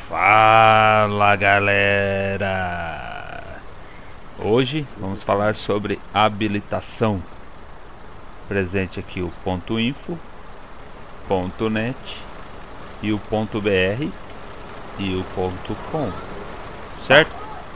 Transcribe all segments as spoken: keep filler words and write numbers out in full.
Fala galera! Hoje vamos falar sobre habilitação. Presente aqui o ponto .info, ponto .net e o ponto .br e o ponto .com, certo?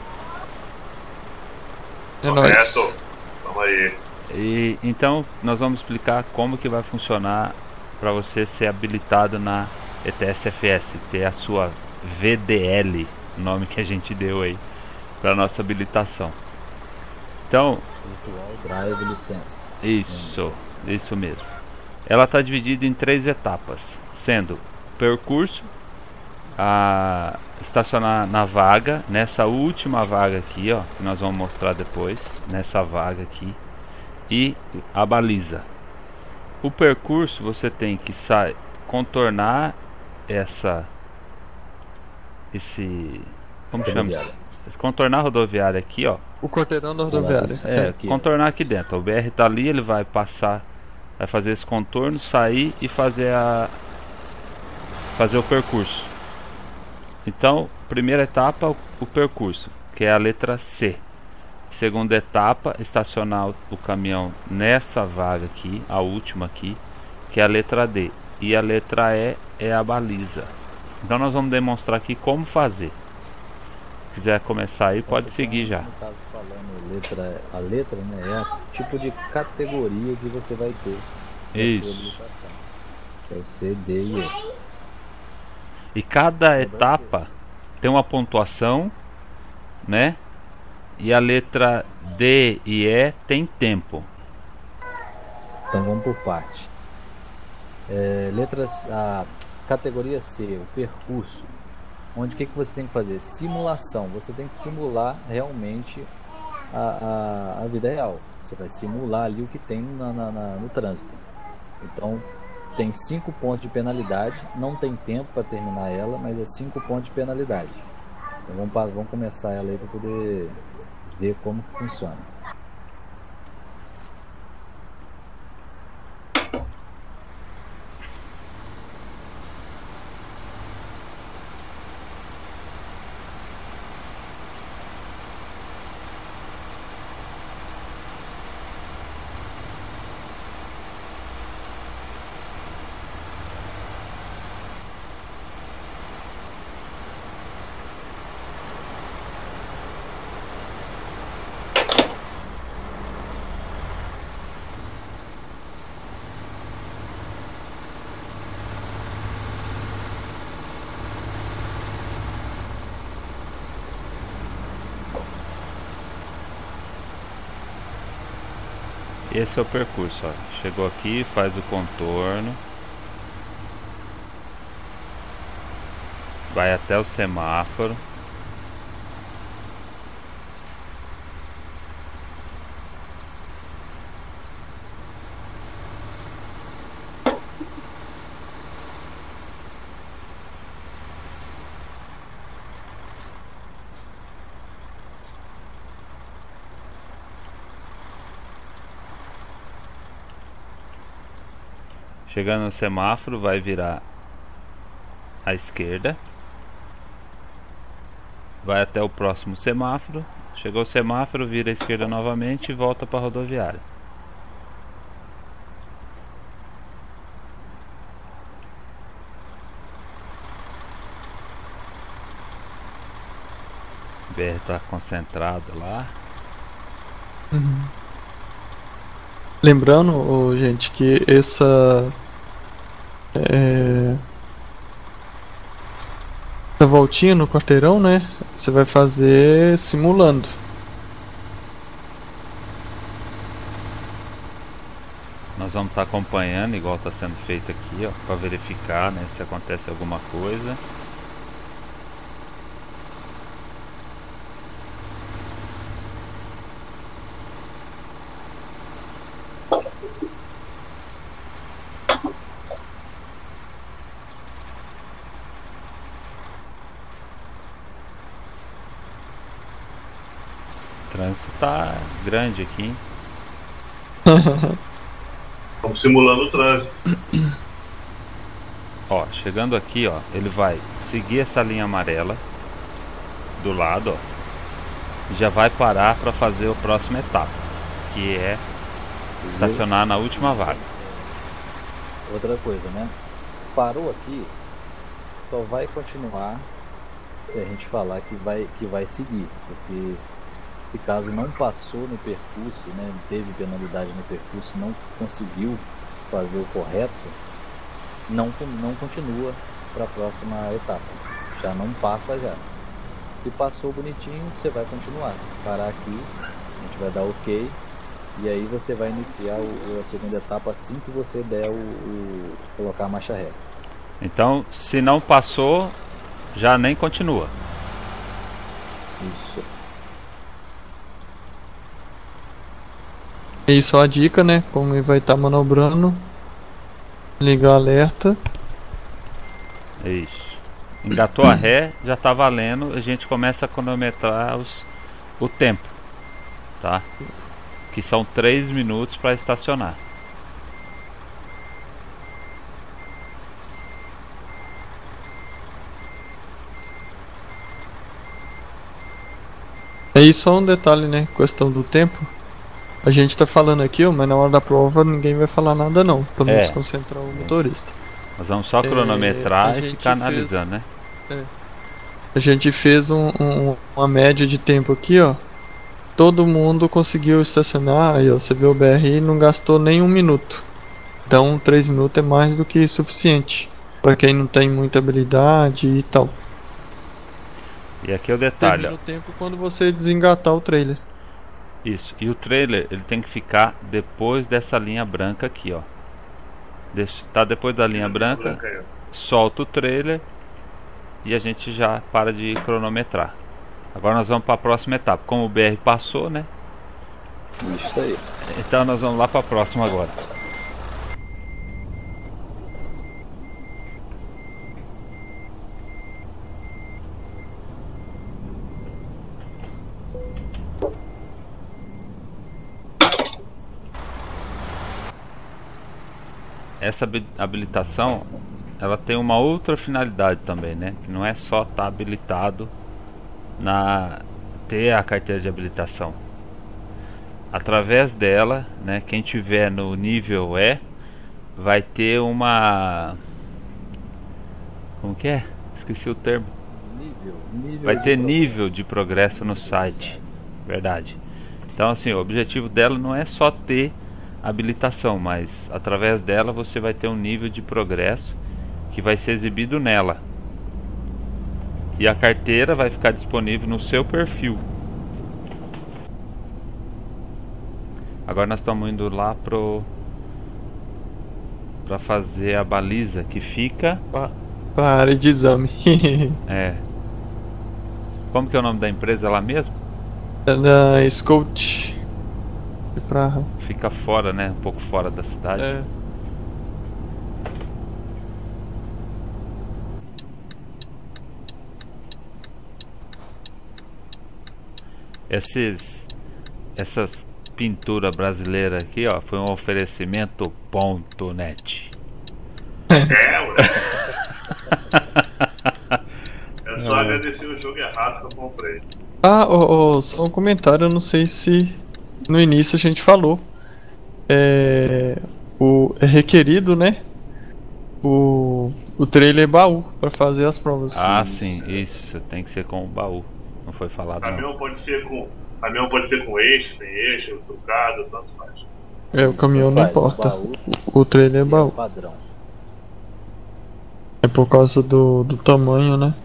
É nóis. Vamos aí. E então nós vamos explicar como que vai funcionar para você ser habilitado na E T S F S, ter a sua V D L, o nome que a gente deu aí para nossa habilitação. Então, Virtual Drive License. isso, isso mesmo. Ela está dividida em três etapas, sendo percurso, a estacionar na vaga, nessa última vaga aqui, ó, que nós vamos mostrar depois, nessa vaga aqui, e a baliza. O percurso você tem que sair, contornar essa esse como chama? Contornar a rodoviária aqui, ó. O quarteirão da rodoviária. É, contornar aqui dentro. O B R tá ali, ele vai passar, vai fazer esse contorno, sair e fazer a fazer o percurso. Então, primeira etapa, o, o percurso, que é a letra C. Segunda etapa, estacionar o, o caminhão nessa vaga aqui, a última aqui, que é a letra D. E a letra E é a baliza. Então nós vamos demonstrar aqui como fazer. Se quiser começar aí, pode seguir já. No caso, falando letra, a letra, né, é o tipo de categoria que você vai ter. Isso. É o C, D e E. E cada etapa tem uma pontuação, né? E a letra D e E tem tempo. Então vamos por parte. É, letras, a categoria C, o percurso. Onde o que, que você tem que fazer? Simulação. Você tem que simular realmente a, a, a vida real. Você vai simular ali o que tem na, na, na, no trânsito. Então tem cinco pontos de penalidade. Não tem tempo para terminar ela, mas é cinco pontos de penalidade. Então vamos, vamos começar ela aí para poder ver como que funciona. Esse é o percurso, ó. Chegou aqui, faz o contorno, vai até o semáforo, chegando no semáforo, vai virar à esquerda, vai até o próximo semáforo, chegou o semáforo, vira à esquerda novamente e volta para a rodoviária. O B R está concentrado lá. Uhum. Lembrando, oh, gente, que essa é, essa voltinha no quarteirão, né? Você vai fazer simulando. Nós vamos estar acompanhando, igual está sendo feito aqui, ó, para verificar, né, se acontece alguma coisa. O trânsito tá grande aqui. Estamos simulando o trânsito. Ó, chegando aqui, ó, ele vai seguir essa linha amarela do lado, ó, e já vai parar para fazer a próxima etapa, que é estacionar na última vaga. Outra coisa, né? Parou aqui, só vai continuar se a gente falar que vai, que vai seguir, porque se caso não passou no percurso, né, teve penalidade no percurso, não conseguiu fazer o correto, não, não continua para a próxima etapa, já não passa já. Se passou bonitinho, você vai continuar. Parar aqui, a gente vai dar ok, e aí você vai iniciar o, a segunda etapa assim que você der o, o colocar a marcha ré. Então, se não passou, já nem continua. Isso. E só a dica, né? Como ele vai estar manobrando, ligar o alerta. Isso. Engatou a ré, já tá valendo. A gente começa a cronometrar os, o tempo, tá? Que são três minutos para estacionar. Aí só um detalhe, né? Questão do tempo. A gente tá falando aqui, ó, mas na hora da prova ninguém vai falar nada não, pra não É. desconcentrar o motorista. Nós vamos só cronometrar É, a e gente ficar fez- analisando, né? A gente fez um- um- uma média de tempo aqui, ó. Todo mundo conseguiu estacionar, aí ó, você vê o B R I não gastou nem um minuto. Então três minutos é mais do que suficiente pra quem não tem muita habilidade e tal. E aqui é o detalhe, Termina ó. o tempo quando você desengatar o trailer. Isso. E o trailer, ele tem que ficar depois dessa linha branca aqui, ó. Deixa, tá depois da linha branca, solta o trailer e a gente já para de cronometrar. Agora nós vamos para a próxima etapa. Como o B R passou, né? Isso aí. Então nós vamos lá para a próxima agora. Essa habi- habilitação, ela tem uma outra finalidade também, né? Que não é só estar habilitado na ter a carteira de habilitação. Através dela, né, quem tiver no nível E vai ter uma, como que é? Esqueci o termo. Nível, nível Vai de ter progresso. nível de progresso no site. Verdade. Então assim, o objetivo dela não é só ter habilitação, mas através dela você vai ter um nível de progresso que vai ser exibido nela. E a carteira vai ficar disponível no seu perfil. Agora nós estamos indo lá pro para fazer a baliza que fica Pra, pra área de exame. é como que é o nome da empresa lá mesmo? É da Scout. Pra, Fica fora, né? Um pouco fora da cidade. é, Esses essas pinturas brasileiras aqui, ó, foi um oferecimento ponto net. É, ué. É só agradecer o jogo errado que eu comprei. Ah, oh, oh, só um comentário, eu não sei se no início a gente falou. É, o, é requerido, né? O, o trailer baú pra fazer as provas. Ah, sim, isso tem que ser com o baú. Não foi falado não. Caminhão pode ser com. Caminhão pode ser com eixo, sem eixo, trucado, tanto faz. É, o caminhão não Faz, importa. O baú O, o trailer é é o baú. padrão. É por causa do, do tamanho, né?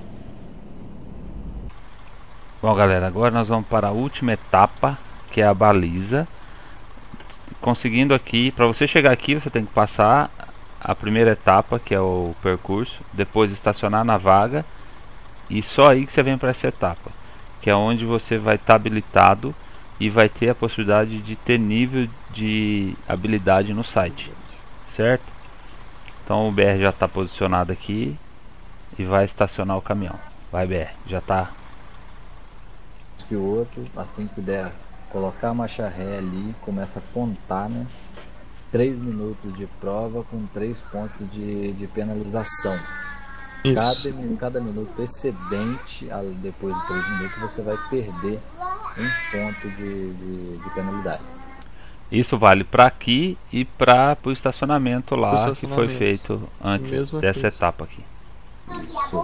Bom, galera, agora nós vamos para a última etapa, que é a baliza. Conseguindo aqui, para você chegar aqui, você tem que passar a primeira etapa, que é o percurso, depois estacionar na vaga, e só aí que você vem para essa etapa, que é onde você vai estar habilitado e vai ter a possibilidade de ter nível de habilidade no site, certo? Então o B R já está posicionado aqui e vai estacionar o caminhão. Vai, B R, já está. Que o outro, assim que der, colocar a marcha ré ali, começa a contar, né? três minutos de prova com três pontos de, de penalização. Isso. Cada, mi- cada minuto excedente, a- depois de três minutos, você vai perder um ponto de, de, de penalidade. Isso vale para aqui e para o estacionamento lá Pro que foi estacionamento. feito antes Mesma dessa coisa. etapa aqui. Isso.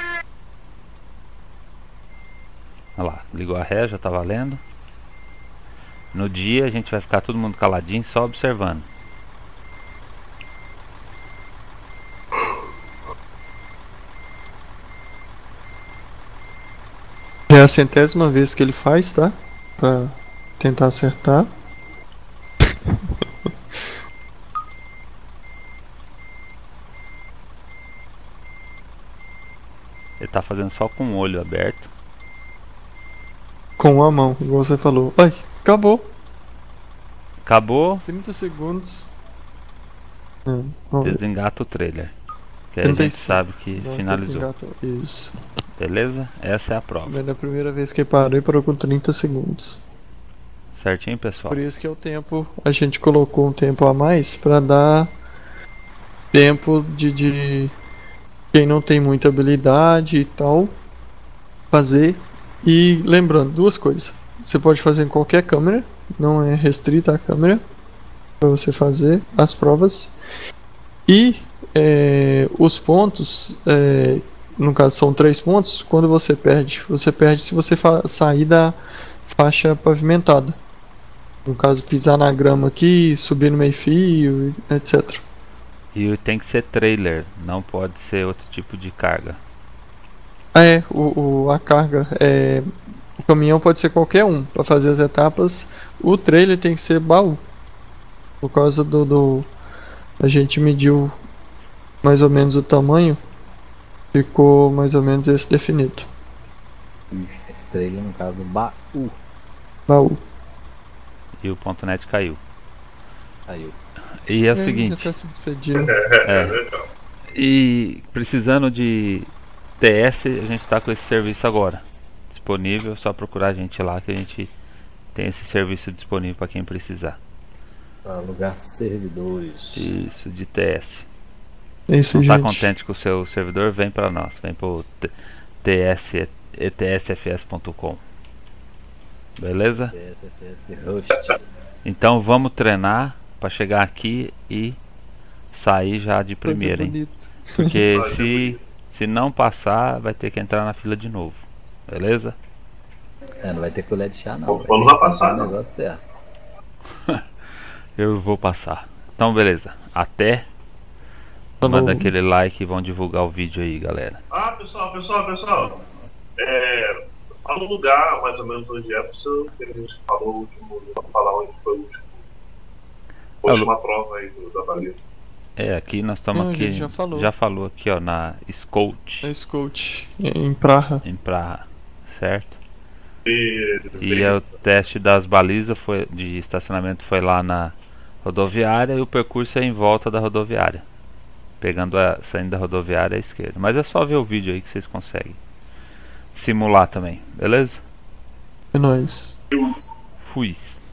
Olha lá, ligou a ré, já tá valendo. No dia a gente vai ficar todo mundo caladinho, só observando. É a centésima vez que ele faz, tá? Pra tentar acertar. Ele tá fazendo só com o olho aberto. Com a mão, igual você falou. Ai, acabou. Acabou, trinta segundos. É, vamos ver. desengata o trailer. Que aí a trinta e gente cinco. sabe que Não, finalizou. desengata. Isso. Beleza? Essa é a prova. Mas na primeira vez que parou, parou com trinta segundos. Certinho, pessoal? Por isso que é o tempo. A gente colocou um tempo a mais pra dar tempo de, de quem não tem muita habilidade e tal fazer. E lembrando, duas coisas. Você pode fazer em qualquer câmera, não é restrita a câmera para você fazer as provas. E é, os pontos, é, no caso são três pontos, quando você perde, você perde se você fa- sair da faixa pavimentada. No caso, pisar na grama aqui, subir no meio-fio, etcétera. E tem que ser trailer, não pode ser outro tipo de carga. É, o, o- a carga, é, o caminhão pode ser qualquer um para fazer as etapas. O trailer tem que ser baú. Por causa do, do. A gente mediu mais ou menos o tamanho, ficou mais ou menos esse definido. Trailer, no caso, baú. Baú. E o ponto .net caiu. Aí, E é o Já seguinte, tá se despedindo. é, e precisando de T S, a gente tá com esse serviço agora disponível, é só procurar a gente lá que a gente tem esse serviço disponível para quem precisar. para alugar servidores. Isso, de T S. É isso, Não gente. tá contente com o seu servidor? Vem para nós, vem pro T S e t s f s ponto com. Beleza? T S F S Host. Então vamos treinar para chegar aqui e sair já de primeira, hein? Bonito. Porque Vai ser se, se não passar, vai ter que entrar na fila de novo. Beleza? É, não vai ter colher de chá, não. Bom, não vai passar, o não. negócio certo. Eu vou passar. Então beleza. Até. Falou. Manda aquele like e vão divulgar o vídeo aí, galera. Ah, pessoal, pessoal, pessoal. É, fala um lugar mais ou menos onde é, que a gente falou o último. Vamos falar onde foi o último. A última prova aí do, da baliza. É, aqui nós estamos Não, a aqui. gente já falou. já falou aqui, ó, na Scout, É Scout, em Praha. em Praha, certo? E, E é o teste das balizas foi, de estacionamento foi lá na rodoviária e o percurso é em volta da rodoviária. Pegando a, saindo da rodoviária à esquerda. Mas é só ver o vídeo aí que vocês conseguem simular também, beleza? É nóis. Fui.